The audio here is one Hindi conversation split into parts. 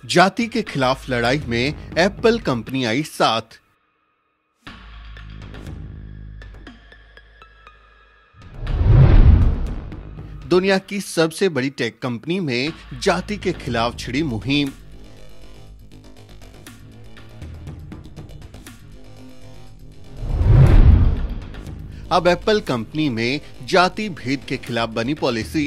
जाति के खिलाफ लड़ाई में एप्पल कंपनी आई साथ। दुनिया की सबसे बड़ी टेक कंपनी में जाति के खिलाफ छिड़ी मुहिम। अब एप्पल कंपनी में जाति भेद के खिलाफ बनी पॉलिसी।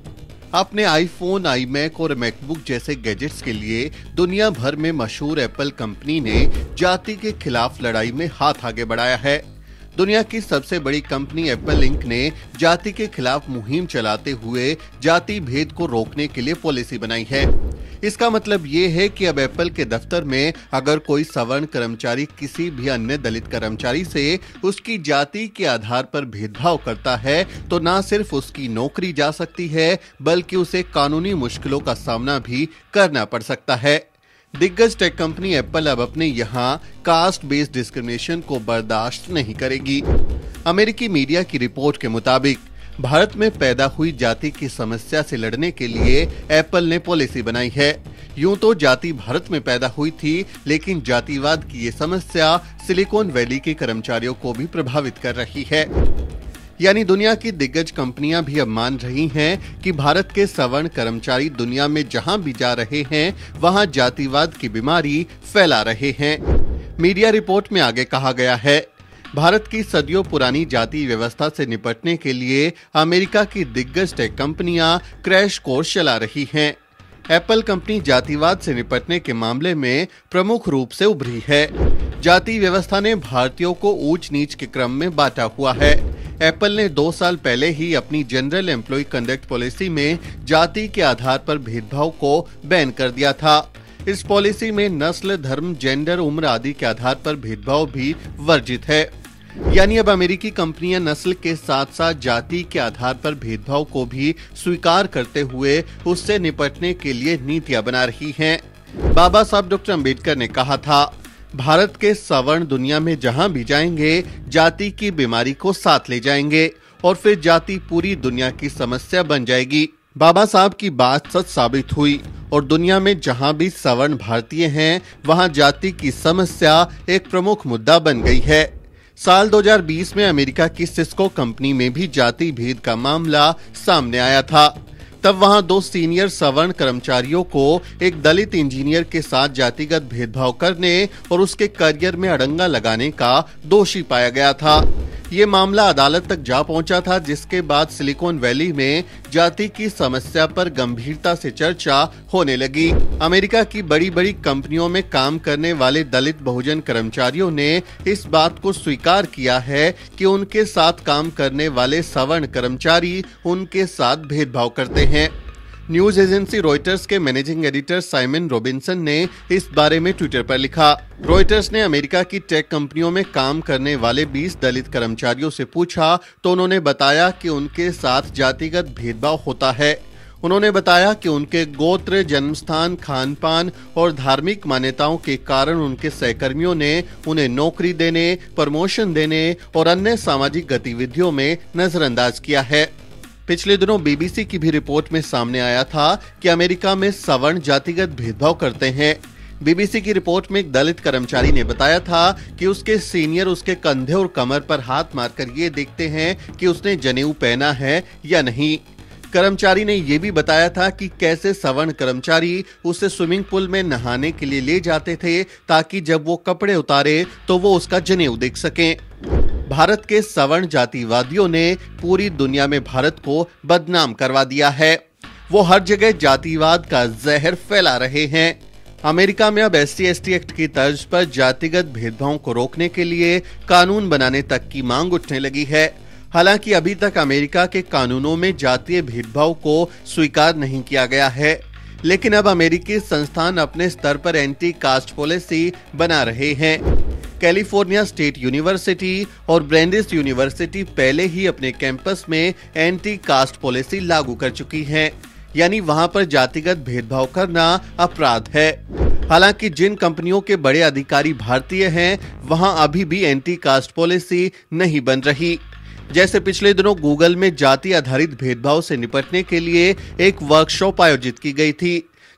अपने आईफोन, आईमैक और मैकबुक जैसे गैजेट्स के लिए दुनिया भर में मशहूर एप्पल कंपनी ने जाति के खिलाफ लड़ाई में हाथ आगे बढ़ाया है। दुनिया की सबसे बड़ी कंपनी एप्पल इंक ने जाति के खिलाफ मुहिम चलाते हुए जाति भेद को रोकने के लिए पॉलिसी बनाई है। इसका मतलब ये है कि अब एप्पल के दफ्तर में अगर कोई सवर्ण कर्मचारी किसी भी अन्य दलित कर्मचारी से उसकी जाति के आधार पर भेदभाव करता है तो न सिर्फ उसकी नौकरी जा सकती है बल्कि उसे कानूनी मुश्किलों का सामना भी करना पड़ सकता है। दिग्गज टेक कंपनी एप्पल अब अपने यहाँ कास्ट बेस्ड डिस्क्रिमिनेशन को बर्दाश्त नहीं करेगी। अमेरिकी मीडिया की रिपोर्ट के मुताबिक भारत में पैदा हुई जाति की समस्या से लड़ने के लिए एप्पल ने पॉलिसी बनाई है। यूं तो जाति भारत में पैदा हुई थी, लेकिन जातिवाद की ये समस्या सिलिकॉन वैली के कर्मचारियों को भी प्रभावित कर रही है। यानी दुनिया की दिग्गज कंपनियां भी अब मान रही हैं कि भारत के सवर्ण कर्मचारी दुनिया में जहां भी जा रहे हैं वहां जातिवाद की बीमारी फैला रहे हैं। मीडिया रिपोर्ट में आगे कहा गया है, भारत की सदियों पुरानी जाति व्यवस्था से निपटने के लिए अमेरिका की दिग्गज टेक कंपनियां क्रैश कोर्स चला रही हैं। एप्पल कंपनी जातिवाद से निपटने के मामले में प्रमुख रूप से उभरी है। जाति व्यवस्था ने भारतीयों को ऊंच नीच के क्रम में बांटा हुआ है। एप्पल ने 2 साल पहले ही अपनी जनरल एम्प्लॉय कंडक्ट पॉलिसी में जाति के आधार पर भेदभाव को बैन कर दिया था। इस पॉलिसी में नस्ल, धर्म, जेंडर, उम्र आदि के आधार पर भेदभाव भी वर्जित है। यानी अब अमेरिकी कंपनियां नस्ल के साथ साथ जाति के आधार पर भेदभाव को भी स्वीकार करते हुए उससे निपटने के लिए नीतियां बना रही हैं। बाबा साहब डॉक्टर अंबेडकर ने कहा था, भारत के सवर्ण दुनिया में जहां भी जाएंगे जाति की बीमारी को साथ ले जाएंगे और फिर जाति पूरी दुनिया की समस्या बन जाएगी। बाबा साहब की बात सच साबित हुई और दुनिया में जहां भी सवर्ण भारतीय हैं वहां जाति की समस्या एक प्रमुख मुद्दा बन गई है। साल 2020 में अमेरिका की सिस्को कंपनी में भी जाति भेद का मामला सामने आया था। तब वहां 2 सीनियर सवर्ण कर्मचारियों को एक दलित इंजीनियर के साथ जातिगत भेदभाव करने और उसके करियर में अड़ंगा लगाने का दोषी पाया गया था। ये मामला अदालत तक जा पहुंचा था, जिसके बाद सिलिकॉन वैली में जाति की समस्या पर गंभीरता से चर्चा होने लगी। अमेरिका की बड़ी बड़ी कंपनियों में काम करने वाले दलित बहुजन कर्मचारियों ने इस बात को स्वीकार किया है कि उनके साथ काम करने वाले सवर्ण कर्मचारी उनके साथ भेदभाव करते हैं। न्यूज एजेंसी रॉयटर्स के मैनेजिंग एडिटर साइमन रॉबिन्सन ने इस बारे में ट्विटर पर लिखा। रॉयटर्स ने अमेरिका की टेक कंपनियों में काम करने वाले 20 दलित कर्मचारियों से पूछा तो उन्होंने बताया कि उनके साथ जातिगत भेदभाव होता है। उन्होंने बताया कि उनके गोत्र, जन्मस्थान, खानपान और धार्मिक मान्यताओं के कारण उनके सहकर्मियों ने उन्हें नौकरी देने, प्रमोशन देने और अन्य सामाजिक गतिविधियों में नजरअंदाज किया है। पिछले दिनों बीबीसी की भी रिपोर्ट में सामने आया था कि अमेरिका में सवर्ण जातिगत भेदभाव करते हैं। बीबीसी की रिपोर्ट में एक दलित कर्मचारी ने बताया था कि उसके सीनियर उसके कंधे और कमर पर हाथ मारकर ये देखते हैं कि उसने जनेऊ पहना है या नहीं। कर्मचारी ने यह भी बताया था कि कैसे सवर्ण कर्मचारी उसे स्विमिंग पूल में नहाने के लिए ले जाते थे ताकि जब वो कपड़े उतारे तो वो उसका जनेऊ देख सकें। भारत के सवर्ण जातिवादियों ने पूरी दुनिया में भारत को बदनाम करवा दिया है। वो हर जगह जातिवाद का जहर फैला रहे हैं। अमेरिका में अब SC/ST एक्ट की तर्ज पर जातिगत भेदभाव को रोकने के लिए कानून बनाने तक की मांग उठने लगी है। हालांकि अभी तक अमेरिका के कानूनों में जातीय भेदभाव को स्वीकार नहीं किया गया है, लेकिन अब अमेरिकी संस्थान अपने स्तर पर एंटी कास्ट पॉलिसी बना रहे हैं। कैलिफोर्निया स्टेट यूनिवर्सिटी और ब्रेंडिस यूनिवर्सिटी पहले ही अपने कैंपस में एंटी कास्ट पॉलिसी लागू कर चुकी हैं। यानी वहां पर जातिगत भेदभाव करना अपराध है। हालांकि जिन कंपनियों के बड़े अधिकारी भारतीय हैं, वहां अभी भी एंटी कास्ट पॉलिसी नहीं बन रही। जैसे पिछले दिनों गूगल में जाति आधारित भेदभाव से निपटने के लिए एक वर्कशॉप आयोजित की गई थी,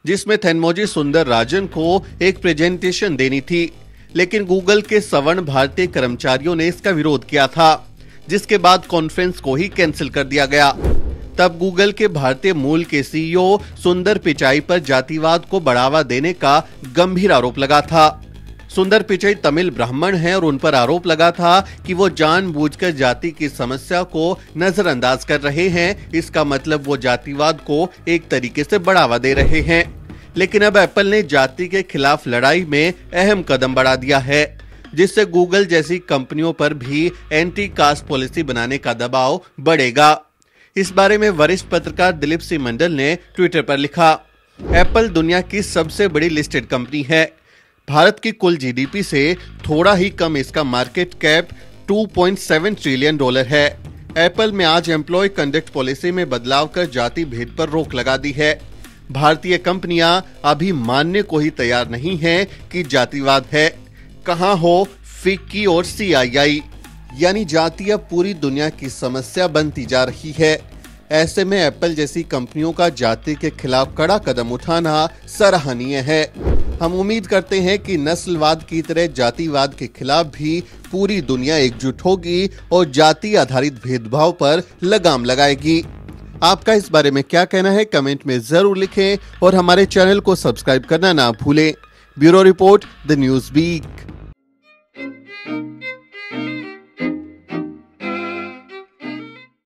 जिसमें थेन्मोजी सुंदरराजन को एक प्रेजेंटेशन देनी थी, लेकिन गूगल के सवर्ण भारतीय कर्मचारियों ने इसका विरोध किया था, जिसके बाद कॉन्फ्रेंस को ही कैंसिल कर दिया गया। तब गूगल के भारतीय मूल के सीईओ सुंदर पिचाई पर जातिवाद को बढ़ावा देने का गंभीर आरोप लगा था। सुंदर पिचाई तमिल ब्राह्मण हैं और उन पर आरोप लगा था कि वो जानबूझकर जाति की समस्या को नजरअंदाज कर रहे हैं। इसका मतलब वो जातिवाद को एक तरीके से बढ़ावा दे रहे हैं। लेकिन अब एप्पल ने जाति के खिलाफ लड़ाई में अहम कदम बढ़ा दिया है, जिससे गूगल जैसी कंपनियों पर भी एंटी कास्ट पॉलिसी बनाने का दबाव बढ़ेगा। इस बारे में वरिष्ठ पत्रकार दिलीप सिंह मंडल ने ट्विटर पर लिखा, एप्पल दुनिया की सबसे बड़ी लिस्टेड कंपनी है। भारत की कुल जीडीपी से थोड़ा ही कम इसका मार्केट कैप $2.7 ट्रिलियन है। एप्पल में आज एम्प्लॉय कंडक्ट पॉलिसी में बदलाव कर जाति भेद पर रोक लगा दी है। भारतीय कंपनियां अभी मानने को ही तैयार नहीं हैं कि जातिवाद है। कहां हो फिक्की और सीआईआई, यानी जाति अब पूरी दुनिया की समस्या बनती जा रही है। ऐसे में एप्पल जैसी कंपनियों का जाति के खिलाफ कड़ा कदम उठाना सराहनीय है। हम उम्मीद करते हैं कि नस्लवाद की तरह जातिवाद के खिलाफ भी पूरी दुनिया एकजुट होगी और जाति आधारित भेदभाव पर लगाम लगाएगी। आपका इस बारे में क्या कहना है, कमेंट में जरूर लिखें और हमारे चैनल को सब्सक्राइब करना ना भूलें। Bureau report, the news week.